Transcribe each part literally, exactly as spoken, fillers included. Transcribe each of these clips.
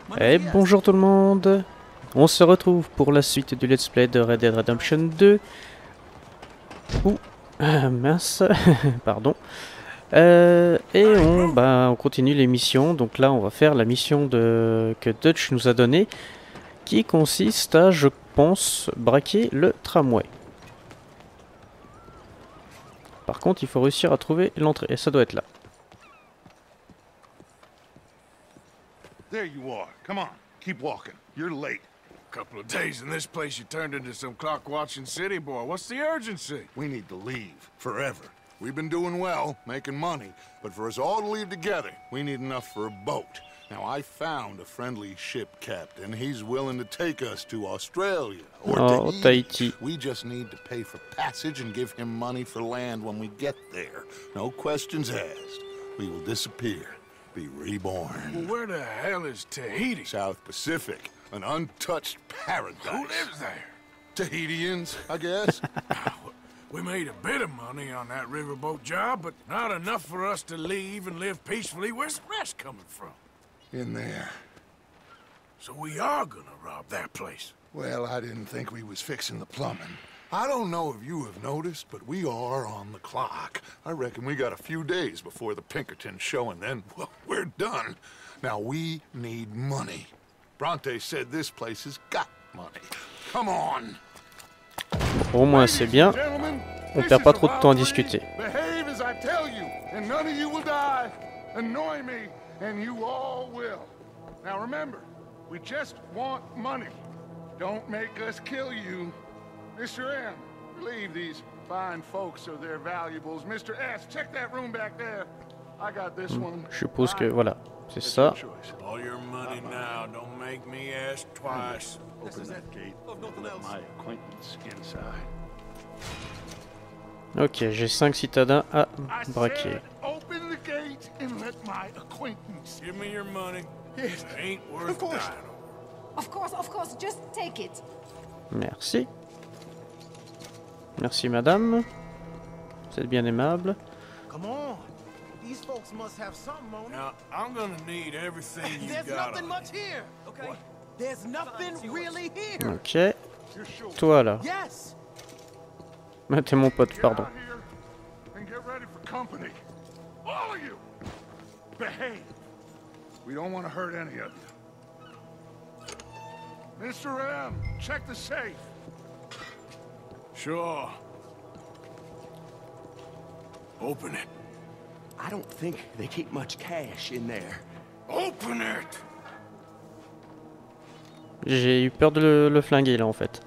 Et bonjour tout le monde. On se retrouve pour la suite du let's play de Red Dead Redemption deux. Ouh, ah, mince, pardon. Euh, et on, bah, on continue les missions. Donc là, on va faire la mission de, que Dutch nous a donnée, qui consiste à, je pense, braquer le tramway. Par contre, il faut réussir à trouver l'entrée, et ça doit être là. There you are. Come on, keep walking. You're late. Couple of days in this place, you turned into some clock-watching city boy. What's the urgency? We need to leave, forever. We've been doing well, making money, but for us all to leave together, we need enough for a boat. Now, I found a friendly ship captain. He's willing to take us to Australia or Oh, to Tahiti. We just need to pay for passage and give him money for land when we get there. No questions asked. We will disappear, be reborn. Well, where the hell is Tahiti? South Pacific, an untouched paradise. Who lives there? Tahitians, I guess. We made a bit of money on that riverboat job, but not enough for us to leave and live peacefully. Where's the rest coming from? In there. So we are gonna rob that place. Well, I didn't think we was fixing the plumbing. I don't know if you have noticed, but we are on the clock. I reckon we got a few days before the Pinkertons show, and then, well, we're done. Now, we need money. Bronte said this place has got money. Come on! Au moins c'est bien. On perd pas trop de temps à discuter. Behave as I tell you, and none of you will die. Annoy me, and you all will. Now remember, we just want money. Don't make us kill you. Mister M, relieve these fine folks of their valuables. Mister S, check that room back there. I got this one. Je suppose que voilà, c'est ça. All your money now, don't make me ask twice. Open that gate. Let my acquaintance inside. Ok, j'ai cinq citadins à I braquer. said, open the gate and let my acquaintance. Give me your money. Yes, It ain't worth of course. dying over. Of course, of course, just take it. Merci. Merci madame. Vous êtes bien aimable. Come on. These folks must have something on it. Now, I'm gonna need everything you There's got. nothing on much here. Okay. There's nothing really here. Ok. Toi là. Yes. Ah, t'es mon pote, Get pardon. out here and get ready for company. All of you, behave. We don't want to hurt any of you. Mister M, check the safe. Sure. Open it. I don't think they keep much cash in there. Open it! J'ai eu peur de le, le flinguer là en fait.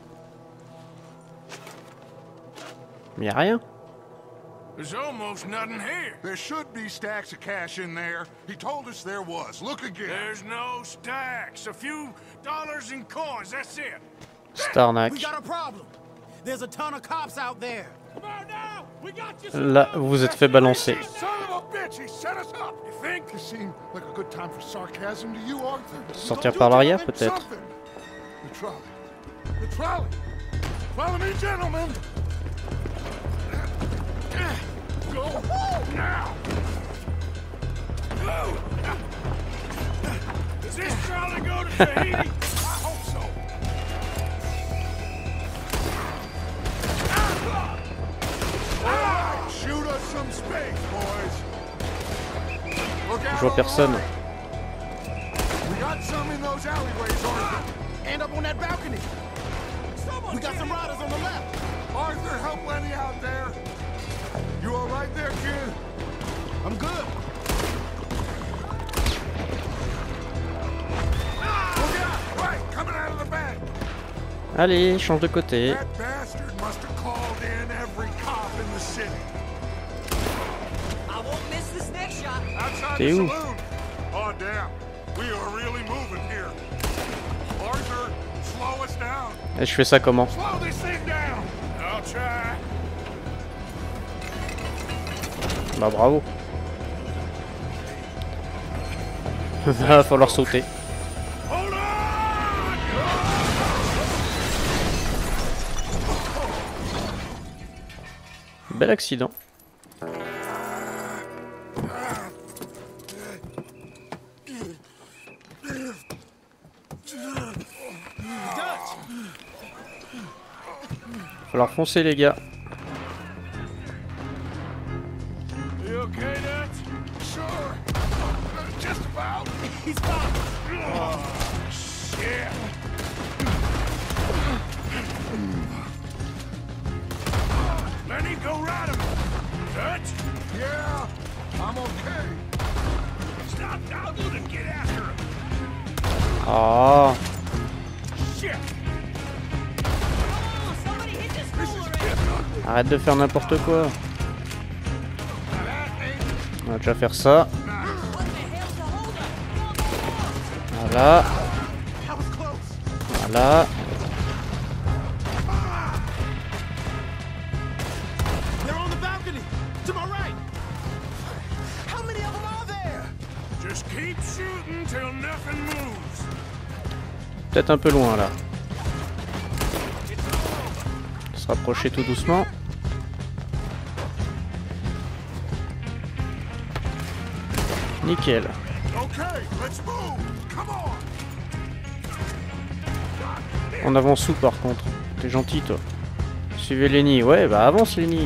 Mais y a rien. There's almost nothing here. There should be stacks of cash in there. He told us there was. Look again. There's no stacks. A few dollars in coins, that's it. Starnac. We got a problem. There's a ton of cops out there. Come on now. We got you. Là, vous vous êtes fait balancer. Son of a bitch, he set us up. You think? This seemed like a good time for sarcasm to you, Arthur. Sortir par l'arrière peut-être. Something. The trolley. The trolley. Follow me, gentlemen. Go now. Go! Does this trolley go to Tahiti? I hope so. All right, shoot us some space, boys. Look out. Je vois personne. We got some in those alleyways, Arthur. End up on that balcony. We got some riders on the left. Arthur, help Lenny out there. You all right there, kid? I'm good. Look out! Right, coming out of the back. Allez, change de côté. That bastard must have called in every cop in the city. I won't miss this next shot. Outside T'es the où? saloon. Oh, damn. We are really moving here. Arthur, slow us down. Et je fais ça comment? Slow this thing down. I'll try. Bah bravo. Va falloir sauter. Hold on! Bel accident. falloir foncer les gars. You okay, Dutch? Sure. Uh, just about. He's fine. Oh, shit. Lenny, go ride him. Dutch? Yeah, I'm okay. Stop dawdling and get after him. Ah, Shit. arrête de faire n'importe quoi. On va déjà faire ça. Voilà. Voilà. They're on the balcony. To my right. How many of them are there? Just keep shooting till nothing moves. Peut-être un peu loin là. Se rapprocher tout doucement. Nickel. Okay, let's move. Come on. On avance où par contre? T'es gentil toi. Suivez Lenny. Ouais bah avance Lenny.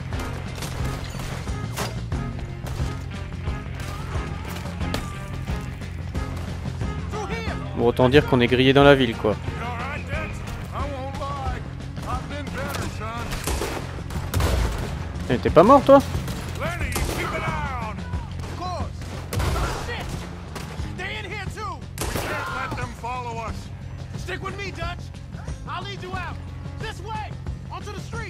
Through here. Bon autant dire qu'on est grillé dans la ville quoi. You all right, Dutch? I won't lie. I've been better, son. Eh, t'es pas mort toi? Lenny, keep an eye on. Of course. Shit. They're in here too. Can't let them follow us. Stick with me, Dutch. I'll lead you out. This way. Onto the street.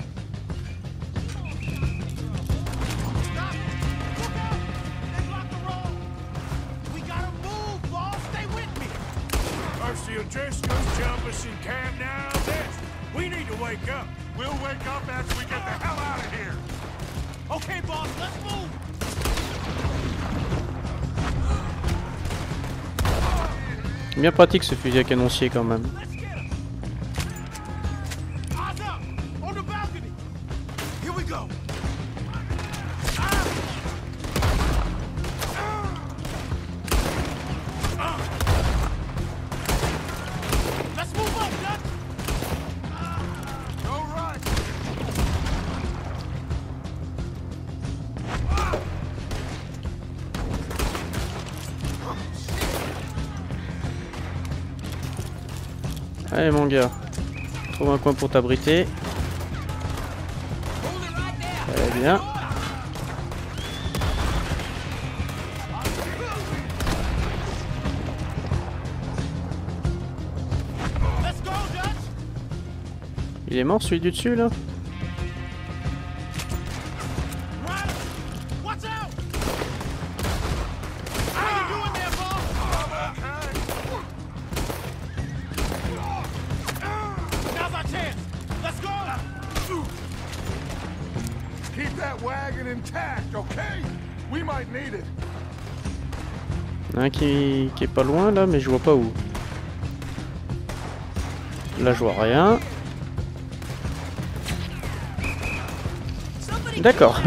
Stop. Look out. They blocked the road. We gotta move, boss. Stay with me. Mercy will just go jump us in camp now. Dutch, we need to wake up. We'll wake up after we get the hell out of here. Okay, boss. Let's move. Bien pratique ce fusil à canoncier quand même. Let's get him. Eyes up. On the balcony. Here we go. Let's move up, Dutch. All right. Allez mon gars. Trouve un coin pour t'abriter. Très bien. Let's go, Dutch. Il est mort celui du dessus là? Ryder, watch out. How you doing there, boss? Now's our chance. Let's go. Keep that wagon intact, okay? We might need it. Il y en a un qui, qui est pas loin là, mais je vois pas où. Là je vois rien. D'accord.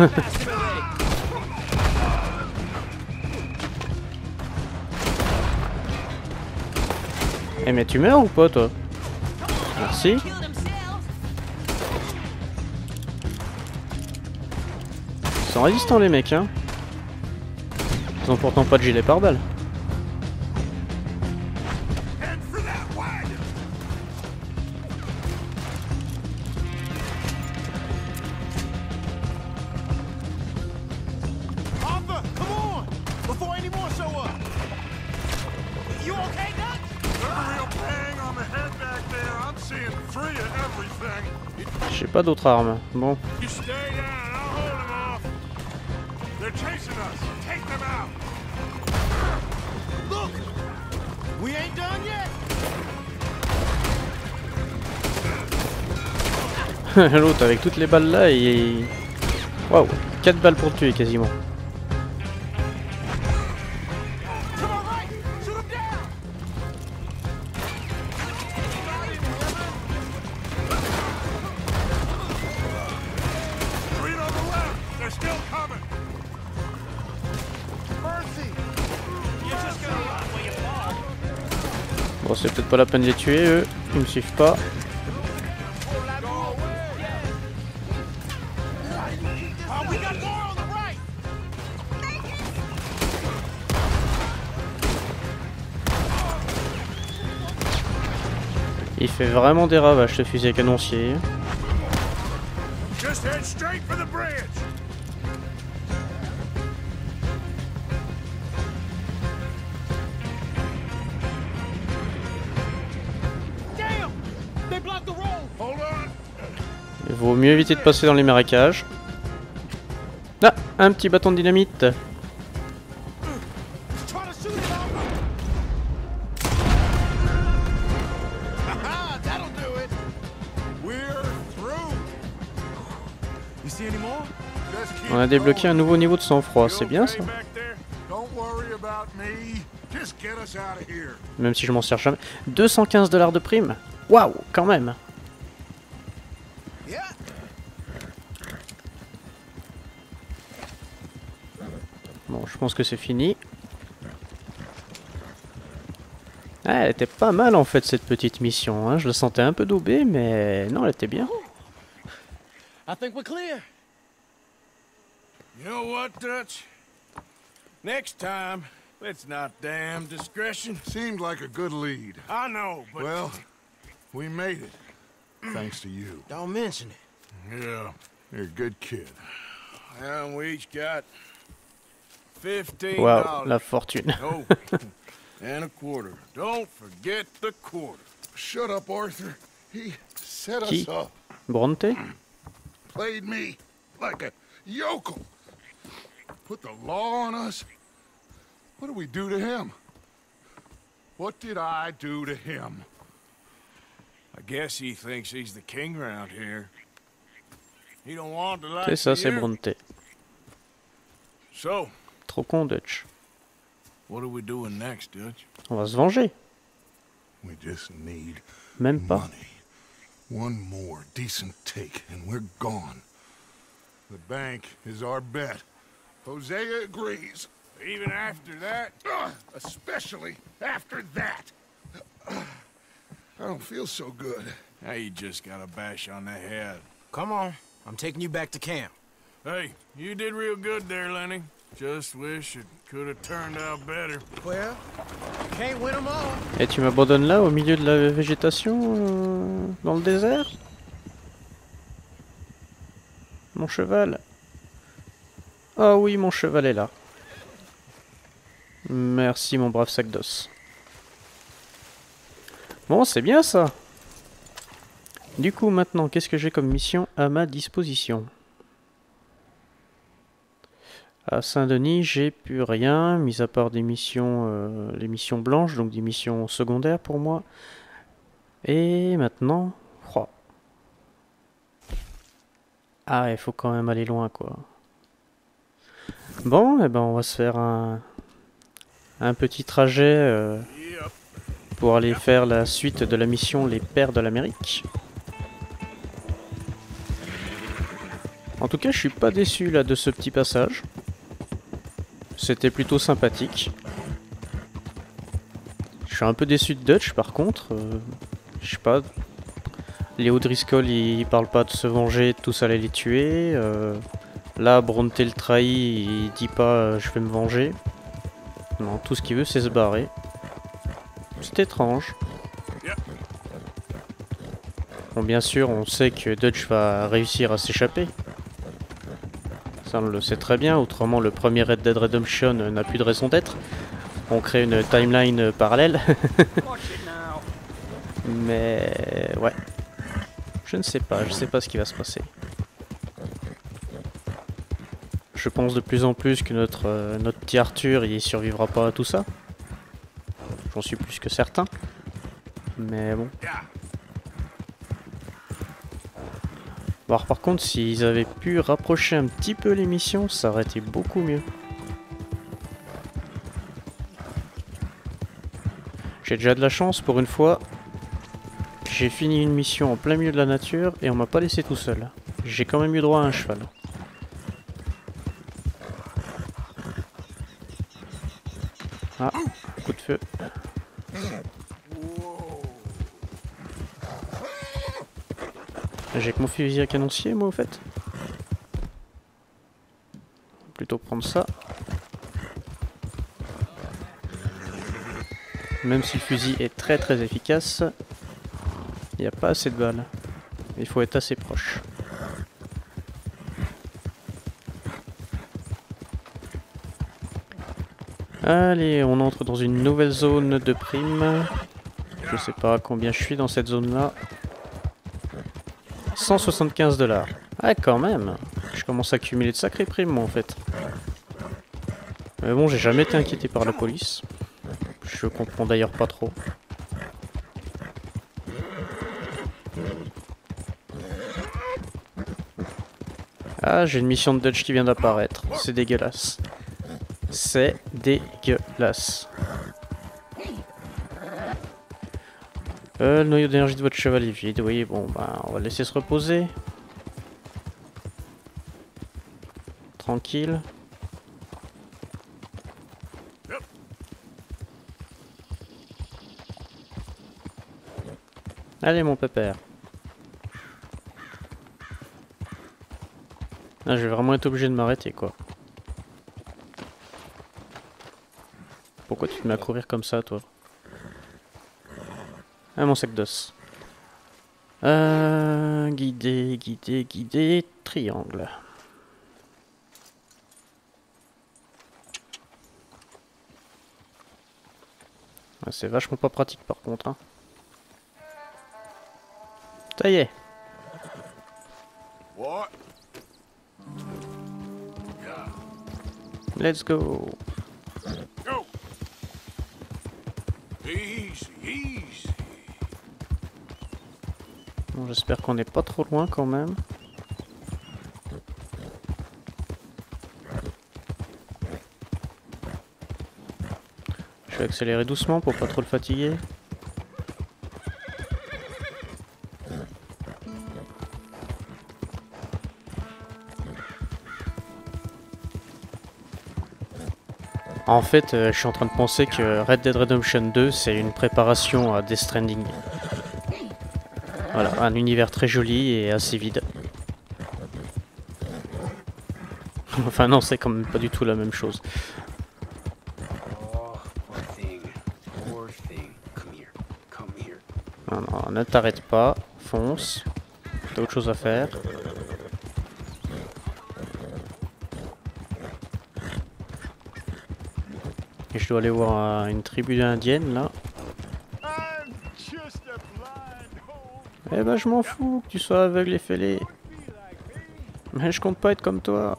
Eh mais tu meurs ou pas toi? Merci. Ils sont résistants les mecs hein. Ils ont pourtant pas de gilet pare-balles. Head for that wagon. Arthur, come on. Before any more show up. You okay, Dutch? There's a real bang on the head back there. I'm seeing three of everything. J'ai pas d'autres armes. Bon. You stay down. I'll hold him off. They're chasing us. Take them out. Look. We ain't done yet. L'autre avec toutes les balles là et... Waouh, quatre balles pour le tuer quasiment. To my right. Shoot him down. Three on the left. They're still coming. Mercy. Bon c'est peut-être pas la peine de les tuer eux, ils me suivent pas. Il fait vraiment des ravages ce fusil à canoncier. Just head straight for the bridge. Damn! They blocked the road! Hold on. Il vaut mieux éviter de passer dans les marécages. Ah, un petit bâton de dynamite. Try to shoot it off! Haha, that'll do it! We're through. You see any more? Just keep On a débloqué un nouveau niveau de sang-froid, going. c'est bien ça. You okay back there? Don't worry about me. Just get us out of here. Même si je m'en sers jamais. deux cent quinze dollars de prime. Waouh, quand même. Yeah. Bon, je pense que c'est fini. Ah, elle était pas mal en fait cette petite mission, hein. Je la sentais un peu daubée, mais non, elle était bien. I think we're clear. You know what, Dutch? Next time, let's not damn discretion. Seemed like a good lead. I know, but Well, we made it. Thanks to you. Don't mention it. yeah. You're a good kid. And we each got fifteen Waouh, dollars. la fortune. Oh, and a quarter. Don't forget the quarter. Shut up, Arthur. He set Qui? us up. Bronte? Played me like a yokel. Put the law on us. What did we do to him? What did I do to him? I guess he thinks he's the king around here. He don't want to like C'est ça, c'est you. Bronte. So, Trop con, Dutch. what are we doing next, Dutch? On va se venger. We just need Même pas. money. One more decent take, and we're gone. The bank is our bet. Hosea agrees. Even after that? Ugh, especially after that. Ugh, I don't feel so good. Now you just got a bash on the head. Come on. I'm taking you back to camp. Hey, you did real good there, Lenny. Just wish it could have turned out better. Well, can't win them all. Et tu m'abandonnes là, au milieu de la végétation, euh, dans le désert? Mon cheval. Ah oui, mon cheval est là. Merci, mon brave sac d'os. Bon, c'est bien ça. Du coup, maintenant, qu'est-ce que j'ai comme mission à ma disposition? À Saint-Denis, j'ai plus rien, mis à part des missions, euh, les missions blanches, donc des missions secondaires pour moi. Et maintenant... Oh. Ah, il faut quand même aller loin, quoi. Bon, eh ben, on va se faire un, un petit trajet euh, Yep. pour aller faire la suite de la mission Les Pères de l'Amérique. En tout cas, je suis pas déçu là de ce petit passage. C'était plutôt sympathique. Je suis un peu déçu de Dutch par contre. Euh, je sais pas. Léo Driscoll il, il parle pas de se venger, de tous aller les tuer. Euh, là, Bronte le trahit, il dit pas euh, je vais me venger. Non, tout ce qu'il veut c'est se barrer. C'est étrange. Bon, bien sûr, on sait que Dutch va réussir à s'échapper. Ça, on le sait très bien, autrement le premier Red Dead Redemption n'a plus de raison d'être. On crée une timeline parallèle. Mais ouais. Je ne sais pas, je sais pas ce qui va se passer. Je pense de plus en plus que notre, euh, notre petit Arthur il survivra pas à tout ça. J'en suis plus que certain. Mais bon. Bon, alors, par contre, s'ils avaient pu rapprocher un petit peu les missions, ça aurait été beaucoup mieux. J'ai déjà de la chance pour une fois. J'ai fini une mission en plein milieu de la nature et on m'a pas laissé tout seul. J'ai quand même eu droit à un cheval. Ah, coup de feu. J'ai que mon fusil à canoncier, moi, au fait. Plutôt prendre ça. Même si le fusil est très très efficace. Il n'y a pas assez de balles. Il faut être assez proche. Allez, on entre dans une nouvelle zone de prime. Je sais pas combien je suis dans cette zone-là. cent soixante-quinze dollars. Ah, quand même. Je commence à accumuler de sacrées primes, moi, en fait. Mais bon, j'ai jamais été inquiété par la police. Je comprends d'ailleurs pas trop. Ah, j'ai une mission de Dutch qui vient d'apparaître. C'est dégueulasse. C'est dégueulasse. Euh, le noyau d'énergie de votre cheval est vide. Oui, bon, bah, on va le laisser se reposer. Tranquille. Allez, mon pépère. Ah, je vais vraiment être obligé de m'arrêter, quoi. Pourquoi tu te mets à courir comme ça, toi? Ah, mon sac d'os. Euh, guider, guider, guider, triangle. Ah, c'est vachement pas pratique, par contre, hein. Ça y est. What? Let's go. Go. Easy, easy. Bon, j'espère qu'on n'est pas trop loin quand même. Je vais accélérer doucement pour pas trop le fatiguer. En fait, euh, je suis en train de penser que Red Dead Redemption deux, c'est une préparation à Death Stranding. Voilà, un univers très joli et assez vide. Enfin non, c'est quand même pas du tout la même chose. Non, non, ne t'arrête pas, fonce. T'as autre chose à faire. Et je dois aller voir euh, une tribu indienne là. Eh ben je m'en fous que tu sois aveugle et fêlé. Mais je compte pas être comme toi.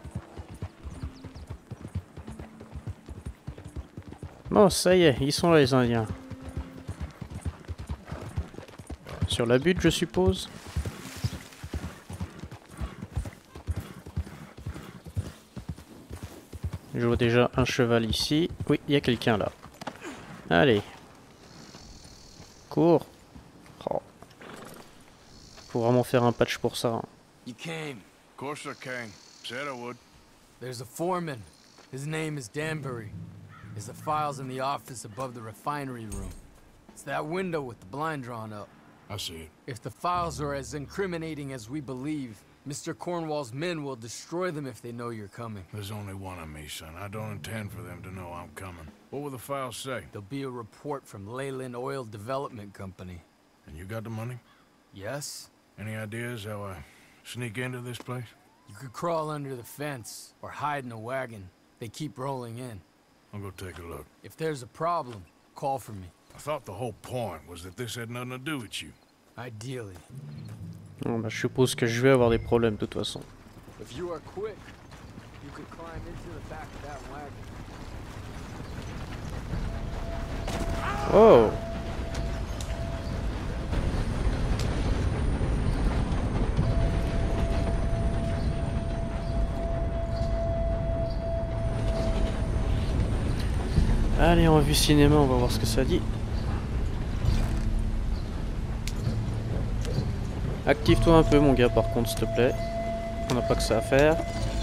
Bon, ça y est, ils sont là les Indiens. Sur la butte, je suppose. Je vois déjà un cheval ici. Oui, il y a quelqu'un là. Allez. Cours. Oh. Faut vraiment faire un patch pour ça. Hein. You came. Of course I came. Said I would. There's a foreman. His name is Danbury. There's the files in the office above the refinery room. It's that window with the blind drawn up. I see it. If the files are as incriminating as we believe, Mister Cornwall's men will destroy them if they know you're coming. There's only one of me, son. I don't intend for them to know I'm coming. What will the files say? There'll be a report from Leyland Oil Development Company. And you got the money? Yes? Any ideas how I sneak into this place? You could crawl under the fence or hide in a wagon. They keep rolling in. I'll go take a look. If there's a problem, call for me. I thought the whole point was that this had nothing to do with you. Ideally. Bon, bah, je suppose que je vais avoir des problèmes de toute façon. If you are quick, you could climb into the back of that wagon. Oh! Allez, en vue cinéma, on va voir ce que ça dit. Active-toi un peu, mon gars, par contre, s'il te plaît. On n'a pas que ça à faire.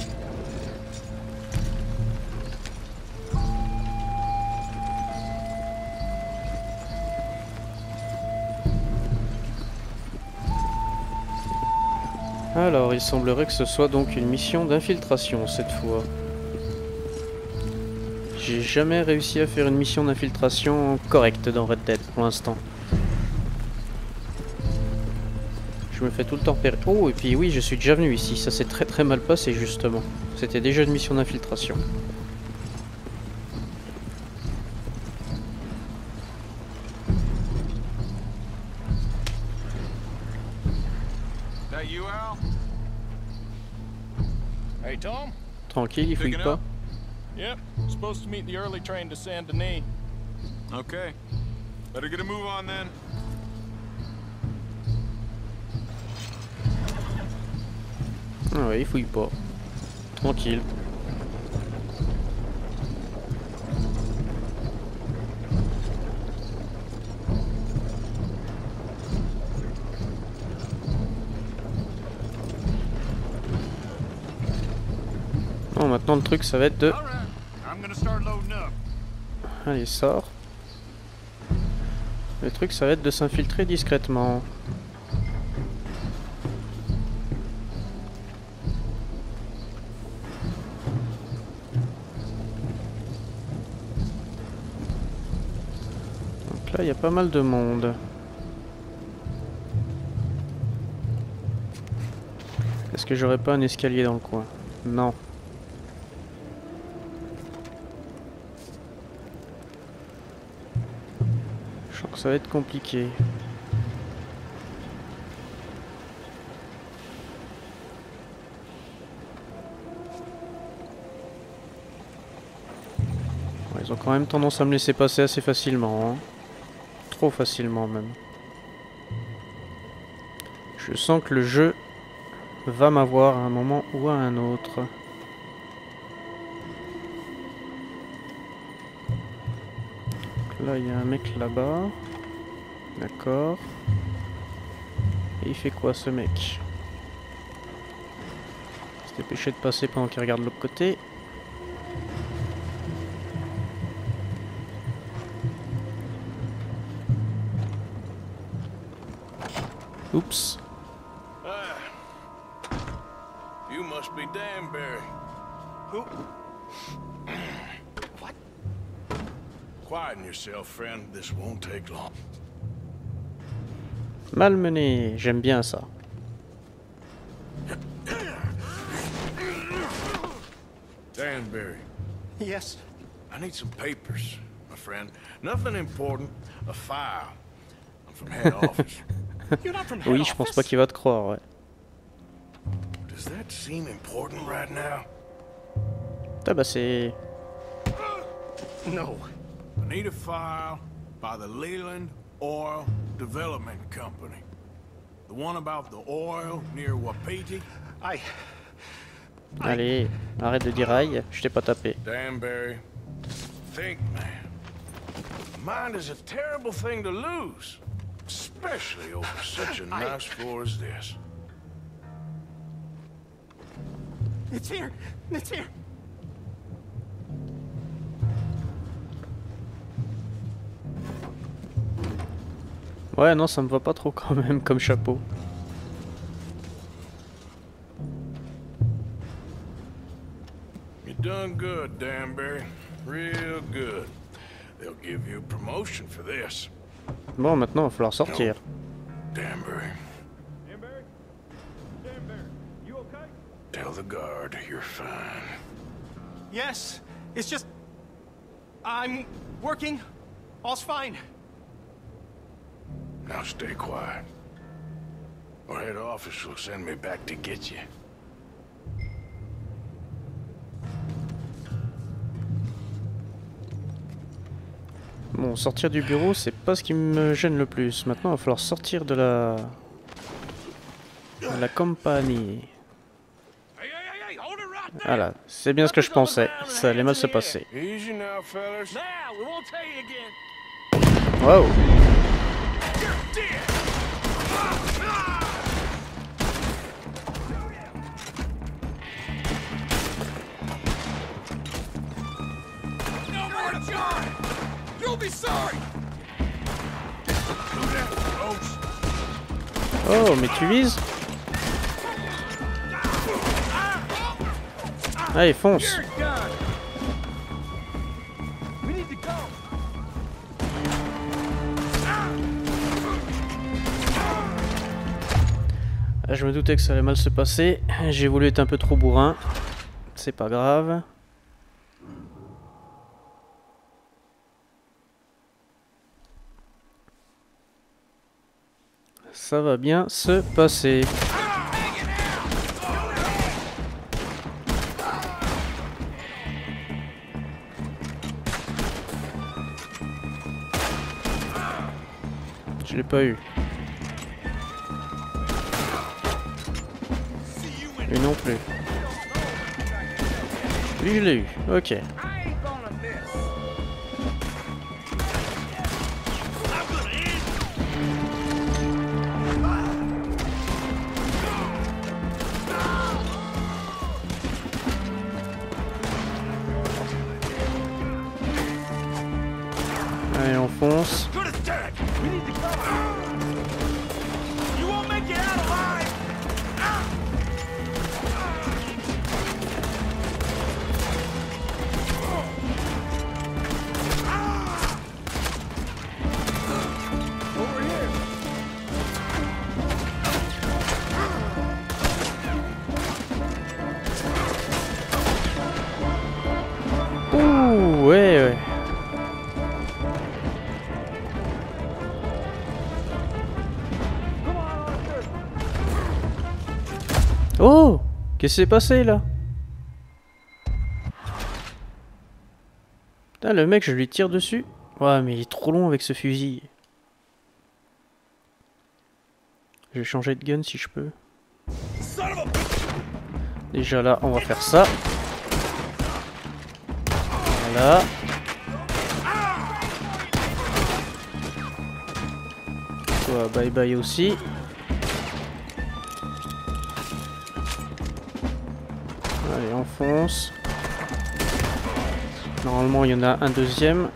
Alors, il semblerait que ce soit donc une mission d'infiltration cette fois. J'ai jamais réussi à faire une mission d'infiltration correcte dans Red Dead pour l'instant. Je me fais tout le temps repérer. Oh, et puis oui, je suis déjà venu ici. Ça s'est très très mal passé, justement. C'était déjà une mission d'infiltration. That you, Al? Hey, Tom? Tranquille, il fouille Picking pas. up? Yep. Supposed to meet the early train to Saint Denis. Okay. Better get a move on then. Ah ouais, il fouille pas. Tranquille. Bon, maintenant le truc ça va être de... All right. I'm gonna start loading up. Allez, sort. Le truc ça va être de s'infiltrer discrètement. Donc là il y a pas mal de monde. Est-ce que j'aurais pas un escalier dans le coin? Non. Je sens que ça va être compliqué. Ouais, ils ont quand même tendance à me laisser passer assez facilement. Hein. Trop facilement même. Je sens que le jeu va m'avoir à un moment ou à un autre. Là, il y a un mec là-bas. D'accord. Et il fait quoi, ce mec? Se dépêcher de passer pendant qu'il regarde l'autre côté. Oups. Ah. You must be Danbury. Who? What? Quieten yourself, friend. This won't take long. Malmené, j'aime bien ça. Danbury, Yes. I need some papers, my friend. Nothing important. A file. I'm from head office. You're not from head Oui, je pense pas office? qu'il va te croire, ouais. Does that seem important right now? Ah bah c'est... No. I need a file by the Leland Oil Development Company. The one about the oil near Wapiti. I... Allez, arrête de dire aïe, je t'ai pas tapé. Danbury, think, man. Mind is a terrible thing to lose, especially over such a nice floor as this. It's here. It's here. Ouais, non, ça me va pas trop quand même comme chapeau. You done good, Danbury. Real good. They'll give you a promotion for this. Bon, maintenant, il va falloir sortir. Danbury, Danbury? Danbury, you okay? tell the guard you're fine. Yes. It's just... I'm working. All's fine. Now stay quiet. Or head office will send me back to get you. Bon, sortir du bureau, c'est pas ce qui me gêne le plus. Maintenant, il va falloir sortir de la... de la compagnie. Hey, hey, hey, hey, hold it right there. Voilà, c'est bien ce que je pensais. Ça allait mal se passer. Easy now, fellas. Now, we won't tell you again. Wow. You're dead. No more John. You'll be sorry. Oh, mais tu vises? Allez, fonce. You're done. We need to go. Je me doutais que ça allait mal se passer. J'ai voulu être un peu trop bourrin. C'est pas grave. Ça va bien se passer. Je l'ai pas eu. Lui non plus. Lui je l'ai eu. Ok. Allez, on fonce. Ouh, ouais, ouais. Oh! Qu'est-ce qui s'est passé là? Putain, le mec, je lui tire dessus. Ouais, mais il est trop long avec ce fusil. Je vais changer de gun si je peux. Déjà là, on va faire ça. Voilà. Toi, bye bye aussi. Allez, on fonce. Normalement, il y en a un deuxième.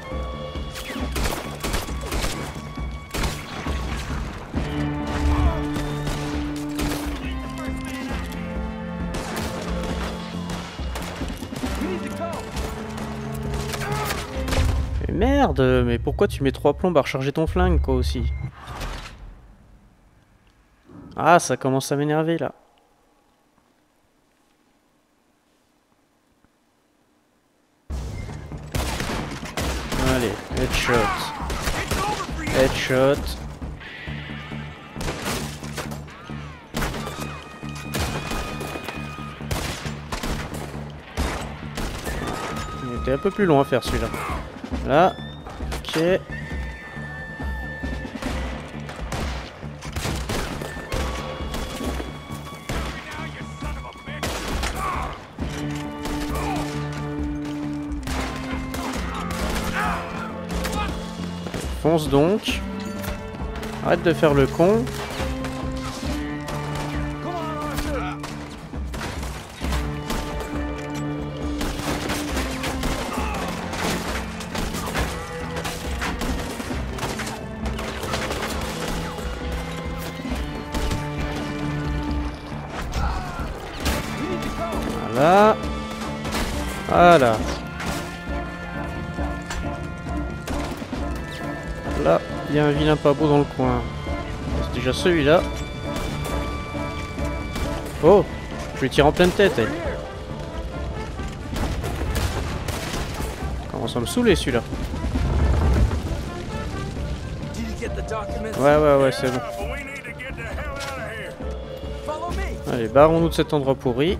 Mais merde, mais pourquoi tu mets trois plombes à recharger ton flingue, quoi, aussi? Ah, ça commence à m'énerver, là. Allez, headshot. Headshot. Il était un peu plus long à faire celui-là. Là. Ok. Fonce donc. Arrête de faire le con. Voilà. Voilà. Là, il y a un vilain pas beau dans le coin. C'est déjà celui-là. Oh, je lui tire en pleine tête, elle. Commence à me saouler celui-là. Ouais, ouais, ouais, c'est bon. Allez, barrons-nous de cet endroit pourri.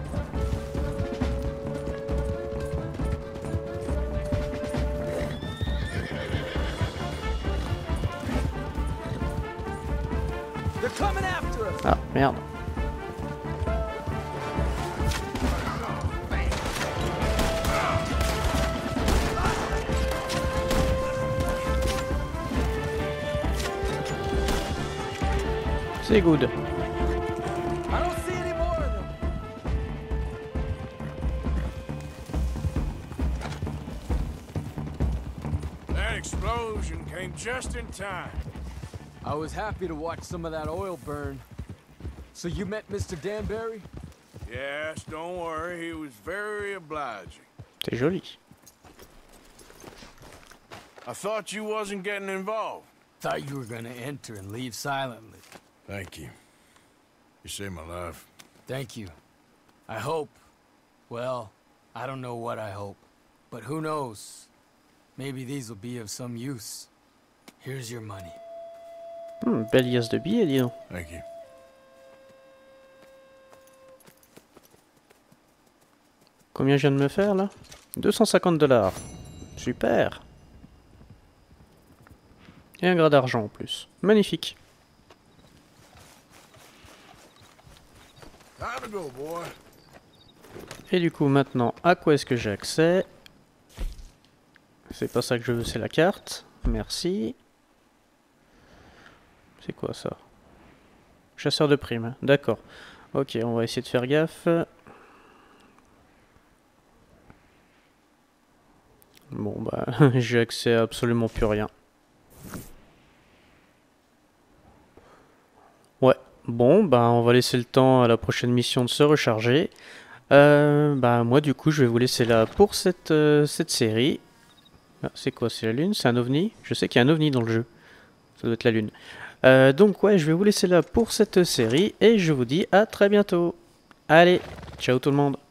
Ah, merde. C'est good. That explosion came just in time. I was happy to watch some of that oil burn. So you met Mister Danbury? Yes, don't worry, he was very obliging. C'est joli. I thought you wasn't getting involved. Thought you were gonna enter and leave silently. Thank you. You saved my life. Thank you. I hope. Well, I don't know what I hope. But who knows? Maybe these will be of some use. Here's your money. Hmm, belle liasse de billets, dis donc. Thank you. Combien je viens de me faire là? deux cent cinquante dollars. Super. Et un gras d'argent en plus. Magnifique. Time to go, boy. Et du coup maintenant, à quoi est-ce que j'ai accès? C'est pas ça que je veux, c'est la carte. Merci. C'est quoi ça? Chasseur de primes, d'accord. Ok, on va essayer de faire gaffe. Bon bah, j'ai accès à absolument plus rien. Ouais, bon bah on va laisser le temps à la prochaine mission de se recharger. Euh, bah moi du coup je vais vous laisser là pour cette, euh, cette série. Ah, c'est quoi, c'est la lune? C'est un ovni? Je sais qu'il y a un ovni dans le jeu. Ça doit être la lune. Euh, donc ouais, je vais vous laisser là pour cette série et je vous dis à très bientôt. Allez, ciao tout le monde.